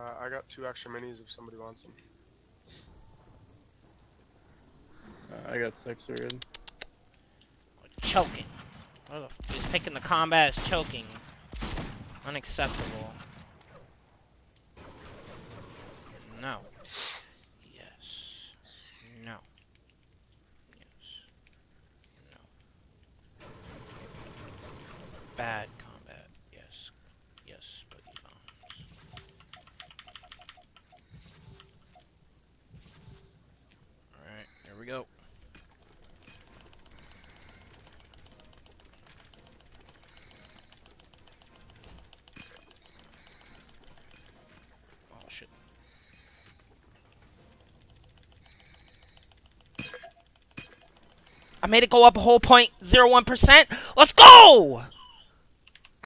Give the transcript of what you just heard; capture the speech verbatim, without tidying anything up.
Uh, I got two extra minis if somebody wants them. Uh, I got six already. Choking. What the f he's picking the combat as choking. Unacceptable. No. Yes. No. Yes. No. Bad combat. Yes. Yes, Boogie bombs. Alright, here we go. Oh shit. I made it go up a whole point zero one percent. Let's go!